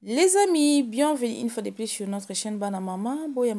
Les amis, bienvenue une fois de plus sur notre chaîne Bana Mama.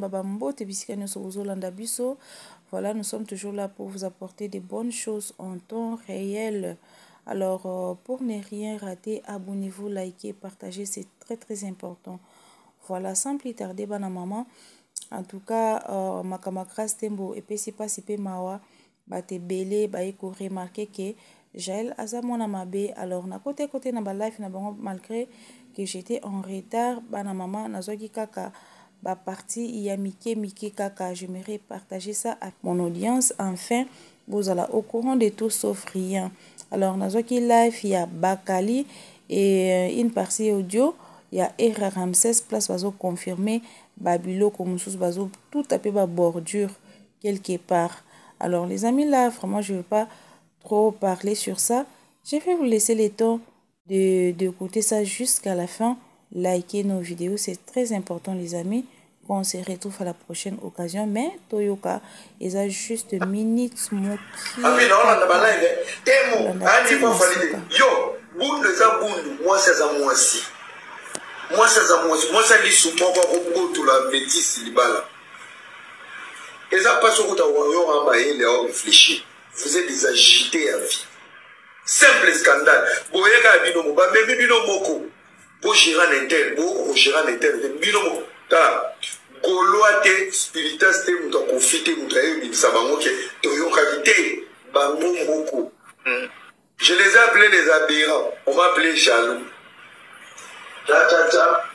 Voilà, nous sommes toujours là pour vous apporter des bonnes choses en temps réel. Alors, pour ne rien rater, abonnez-vous, likez, partagez, c'est très important. Voilà, sans plus tarder, Bana Mama. En tout cas, Makamakras Tembo et Pesipa Sipe Mawa, Bate Bele, Baeko remarqué que Jaël Azamona Mabe. Alors, na côté na ba life na bango malgré que j'étais en retard, Bana Mama, Nazoki Kaka, ba parti, il y a Miki Kaka. J'aimerais partager ça à mon audience. Enfin, vous allez au courant de tout sauf rien. Alors, Nazoki live, il y a Bakali et une partie audio. Il y a Era Ramsès, place bazo confirmé, Babilo, comme sous bazo, tout à fait bordure quelque part. Alors, les amis, là, vraiment, je ne veux pas trop parler sur ça. Je vais vous laisser le temps d'écouter ça jusqu'à la fin. Likez nos vidéos, c'est très important, les amis. On se retrouve à la prochaine occasion. Mais, Toyoka, ils ont juste minutes moki. Ah oui, non, on a pas yo, boule les aboules, moi, c'est à moi aussi. Moi, ça dit souvent pour la métisse libala. Et ça passe au bout d'un royaume à et réfléchir. Vous êtes des agités à vie. Simple scandale. Boyega binomo, ba même binomoko. Bo giran inter, bo giran inter, binomo. Ta goloate spiritas te muta confité muta e bisabango ke toyo qualité bango moko. Je les ai appelés les aberrants. On m'a appelé jaloux. Ta.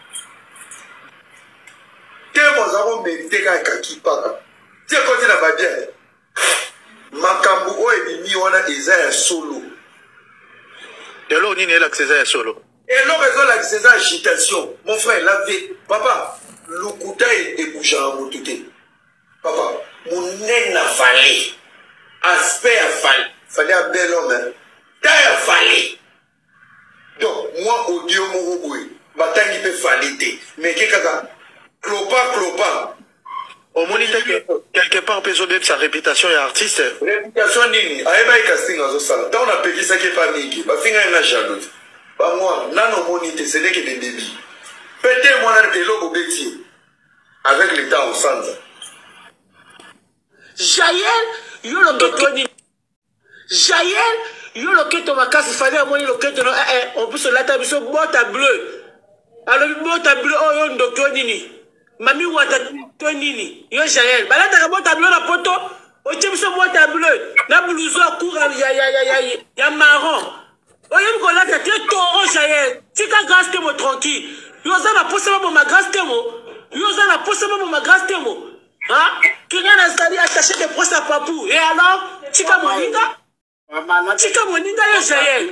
Temo zako meteka kaki paka. Tie kote na badien. Makambu o ebimi wana eza ya solo. De l'eau ni la César ya solo. Et l'eau raison la César agitation. Mon frère lavé. Papa, lukuta e bouja motuté. Papa, mon nez n'a fallu. Aspect a fallu. Fallait un bel homme. Taille a fallu. Donc, moi, audio Moroboui, bataille peut faliter. Mais qu'est-ce que clopa. Au moniteur, quelque part, peut de sa réputation et artiste. Réputation nini. Aïba et casting à Zosala. Tant on a payé ça qui est pas niki. Bah, finga une jaloux. Bah, moi, nano monité, c'est n'est que des débits. Peut-être moi, on a des logos bêtises. Avec l'État au centre. Jaël, yo le Tony. Jaël, yo le keto makasi fallait à moi le keto on peut se latter biso bota bleu. Alors bota bleu oh yo ndoko nini. Mami wata tonini. Yo Jaël, balata ka bota bleu na poto. O biso bota bleu. Na blouson court ya marron. O yem ko lata te toro Jaël. Tika grâce temo tranquille. Yo za na posa ba ma grâce temo. Yo za na posa ba ma grâce temo. Hein? Quelqu'un a sali attaché des brosses à papou. Et alors, tika moninga? Tika moninga yo Jaël.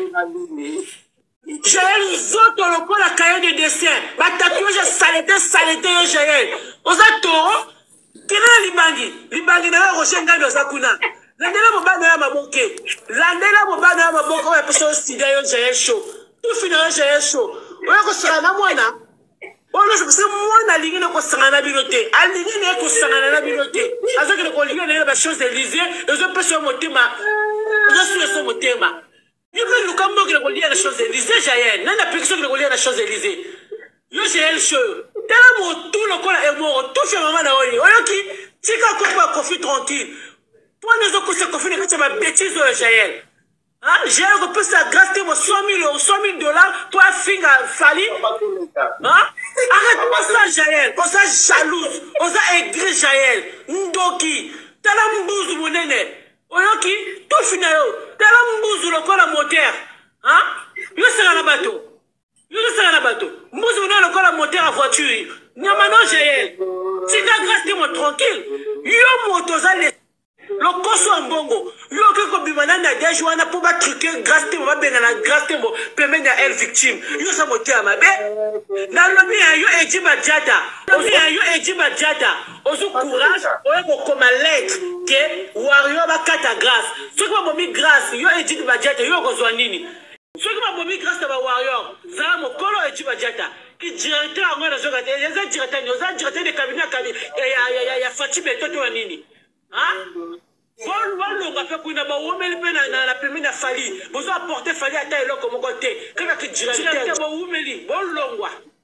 Jaël zoto loko la cahier de dessin. Ba tatouage saleté yo Jaël. Oza toro. Kena libangi na rocher ngado zakuna. Landela mobana ya maboke. Landela mobana ya maboke wa peso studio yo Jaël show. Tout fini yo Jaël show. Oya ko sala na mwana. Ono je sais moi na ligne ko sangana binoté. A ligne ne ko sangana binoté. Azo ke ko ligne na ba chose Élysée, ezo peso motema. Je suis sur mon thème. Yo que le cambo que le la chose Élysée Jaël. Nana pixo que le la chose Élysée. Yo Jaël show. Tala mo tout le cola et mo tout fait maman na oni. Oyo ki tika ko pas conflit tranquille. Toi nous ko se conflit que tu ma bêtise au Jaël. Hein, Jaël ko peut sa grâce mo 100 000 $, toi finga fali. Hein? Arrête-moi ça Jaël. On ça jalouse. On ça aigri Jaël. Ndoki. Tala mbuzu monene. Oyoki, tout fini yo. Tala mbuzu lokola moteur. Hein? Yo sera na bateau. Mbuzu na lokola moteur à voiture. Nyamano Jaël. Tika grâce te mo tranquille. Yo moto za le koso mbongo. Yo ke ko bimana na dejo wana pour ba truquer grâce te mo ba benga na grâce te mo permet na elle victime. Yo sa moteur mabe. Na lobi yo ejiba jata. Yo ejiba jata. Ozu courage, oye ko koma lettre ke wario ba kata grâce. Ce qui va bomber grâce, yo ejiba jata yo ko zwa nini. Ce qui va bomber grâce ba wario, za mo kolo ejiba jata. Ki directeur ngona zoka te, ya directeur de cabinet ya Fatime toto wa nini. Hein? Bon, va faire kuna ba womeli pe na permis na fali. Bozo apporter fali ata eloko moko te. Kaka ki directeur ba womeli, bon longwa.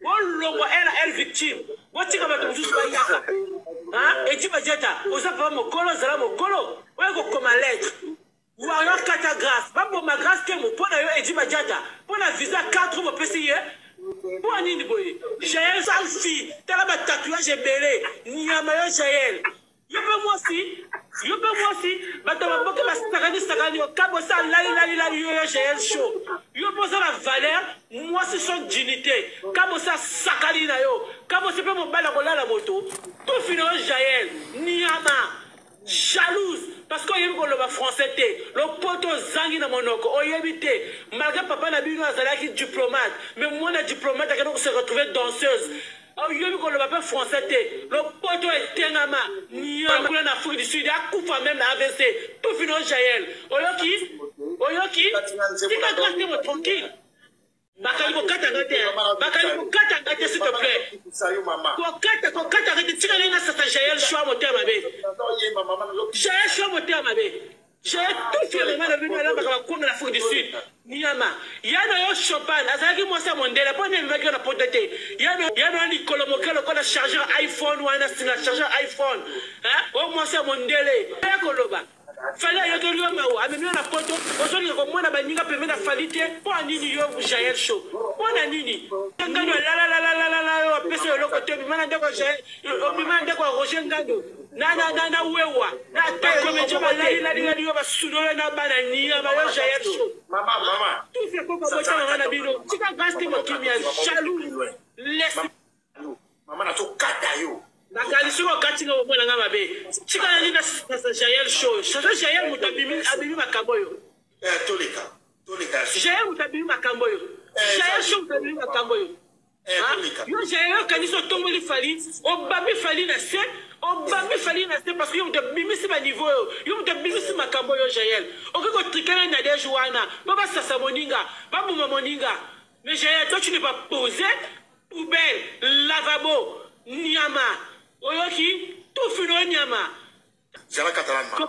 mokolo zala mokolo oya kokoma lettre wayo kata grâce baboma grâce te mo mpona yo edi badiata mpona visa 4 bopesi ye mpo nini boye Jaël sale fille tala batatouage ebele nyama yo Jaël yo mpe mwasi bato baboke basakani yo kabosa lali yo Jaël show yo mpoza na valeur mwasi son dignité kabosa sakali na yo kabosa mpe mobala kolala moto to fino yo Jaël nyama jalouse parce que oyebi koloba français te lopoto zangi na monoko oyebi te malgré papa na bino azalaki diplomate mais mwana diplomate akende se retrouver danseuse oyebi koloba mpe français te lopoto etengama nyama na Afrique du Sud akufa même na AVC tout fino Jaël oyoki tika grâce te mo tranquille bakali kokatanga te s'il te plaît kokatanga te tika ngai nasasa Jaël choix motema mabe Jaël choix motema mabe Jaël tout fait maman na bino alambaka bakonga na Afrique du Sud nyama yana yo Chopin azalaki mwasi ya mondele mpo nde ememaki yo na poto te yana likolo moke lokola chargeur iPhone wana singa chargeur iPhone oyo mwasi ya mondele ya koloba fali ayokeli yo mawa amemi yo na poto ozolinga komona baninga pembe na fali te mpo anini yo Jaël show mpo na nini ngando lalalalalalala apesa yo eloko te obima na ndeko ya Roger Ngando na wewa na takomejo balalilali yo basunoyo na bana nyama yo Jaël show Maman. tout fait koko bota mama na bino tika grâce te mokimi ya jaloux laisse Maman na to kata yo. nakali soko katinga omona nga mabe tika na nina Jaël show Jaël moto abimi makambo yo Tolika. Jaël moto abimi makambo yo Jaël show moto abimi makambo yo yo Jaël okani so tomboli fali obambi fali na se parce que yo moto abimisi baniveau yo moto abimisi makambo yo Jaël okoki kotrikana na deje wana babasasa moninga baboma moninga mais Jaël toi tu n'es pas posé poubelle lavabo nyama oyoki tout fino nyama Zala catalan mama.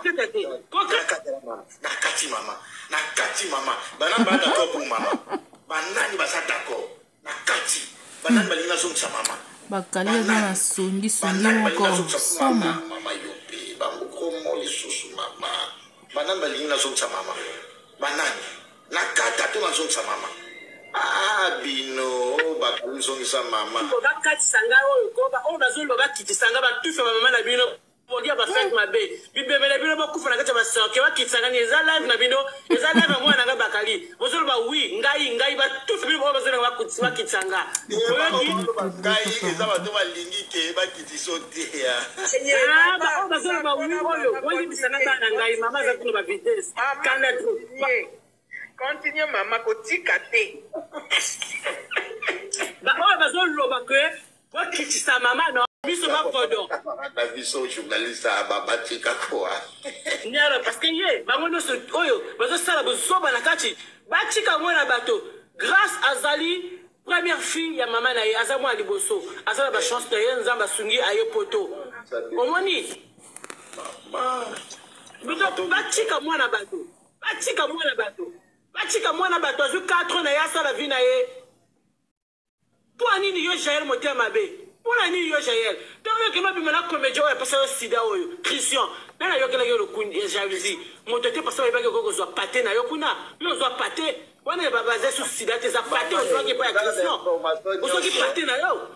Nakati mama. Banani ba d'accord pour mama. Banani ba sa d'accord. Nakati. Banani ba linga zonga mama. bakali eza na songi moko soma mama yope bamoko moli susu mama. Banani ba linga zonga mama. Banani. Nakata to na zonga mama. Bino bakali zonga mama. Bakati sanga oyo ko ba o bazolo bakiti sanga ba tufa mama na bino. Modia ba fête mabe bibebele bino bakufa na kati ba soke bakitsanga ni eza live na bino eza live mwana nga bakali bozolo ba oui ngai ba tufa bino bazolo bakitsanga ngai eza bato balingi ke bakitisote ya ba bazolo ba oui oyo bisanga bana ngai mama za kuno ba vitesse kana trop continue mama kotika te ba oyo bazolo ba ke bakitisa mama no biso bakodo na biso journaliste ababatika kwa nyala parce que ye bangono so oyo bazo sala bozoba na kati batika mwana bato grâce azali première fille ya mama na ye azamwa liboso azala ba chance na ye nzamba sungi aye poto omoni batika mwana bato azu 4 na ya sala vie na ye pour nini yo Jaël motema mabe pour nini yo Jaël donc yo kema bimana comédien oyo pasa yo sida oyo Christian na yo kela yo lokundi jalousie moto te pasa yo ba ko zo paté na yo kuna yo zo paté wana ba basé sur sida te za paté o zo ki pa ya Christian o zo ki paté na yo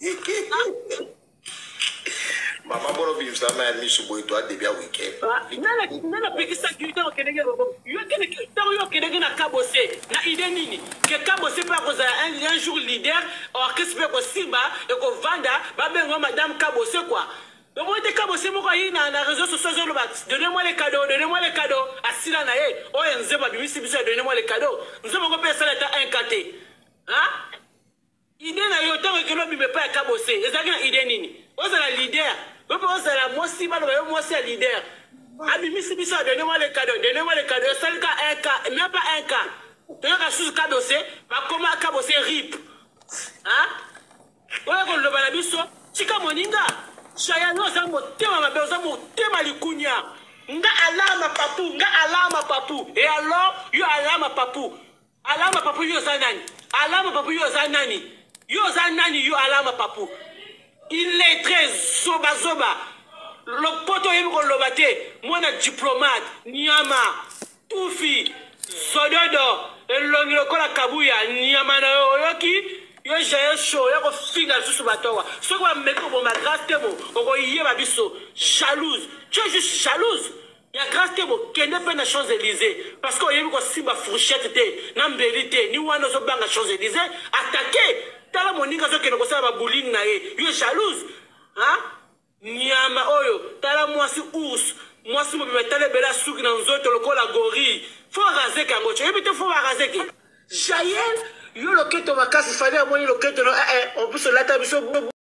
mama bono bi msama ya misu boy to adebia weekend nana pekisa kiuta okenenge robo yo kenenge na kabose na idée nini que kabose pa koza un jour leader orchestre ko simba et ko vanda ba bengo madame kabose quoi donc on était kabose moko yi na réseaux sociaux lo ba donnez-moi les cadeaux asila na ye o enze ba bimisi biso donnez-moi les cadeaux nous avons pas ça l'état incaté idée na yo tant que no bimbe pa ya kabose ezaki na idée nini ozala leader ozala mwasi balo bayo mwasi ya leader abimisi biso donnez-moi les cadeaux salika un cas même pas un cas toyoka susu kabose bakoma kabose rip oyo koloba na biso tika moninga Jaël oza motema mabe oza motema likunya nga alama papu et alors yo alama papu yo za nani yo alama papu il est très zoba lopoto yebi koloba te mwana diplomate nyama tufi sododo elongi lokola kabuya nyama na yo oyoki yo jaye show ya kofinga lisusu batowa soki bameki koboma grâce te bo okoyeba biso jalouse tu es juste jalouse ya grâce te bo kende mpe na Champs-Élysées parce que oyebi kosimba fourchette te na mbeli te ni wana ozobanga Champs-Élysées attaqué tala moninga azokende kosala babuling na ye yo jalouse nyama oyo tala mwasi ours mwasi mobima tala ebela suki na nzoto lokola gorille fo razeke yango tyo yebi te fo barazeke Jaël yo loketo makasi fali amoni loketo no on peut se lata biso